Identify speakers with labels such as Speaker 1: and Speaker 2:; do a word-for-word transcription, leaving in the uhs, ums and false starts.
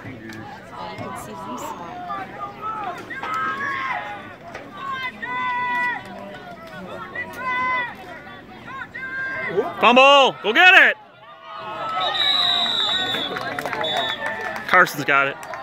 Speaker 1: can see them slide.
Speaker 2: Fumble! Go get it! Carson's got it.